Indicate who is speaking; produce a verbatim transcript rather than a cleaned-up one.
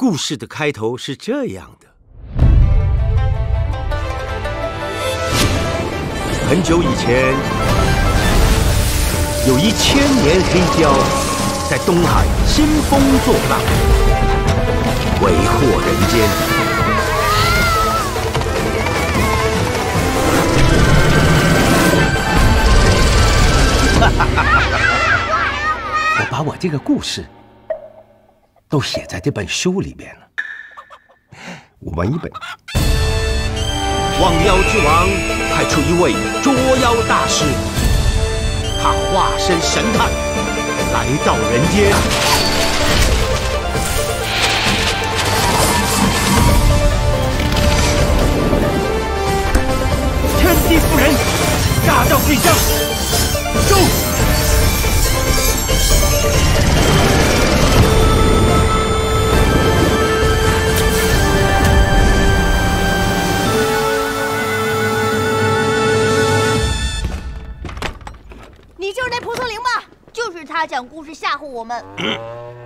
Speaker 1: 故事的开头是这样的：很久以前，有一千年黑貂在东海兴风作浪，为祸人间。
Speaker 2: 我把我这个故事都写在这本书里面了。我闻一本。
Speaker 1: 望妖之王派出一位捉妖大师，他化身神探，来到人间。天地妇人，大道必将，住！
Speaker 3: 你就是那蒲松龄吧？就是他讲故事吓唬我们。
Speaker 1: 嗯，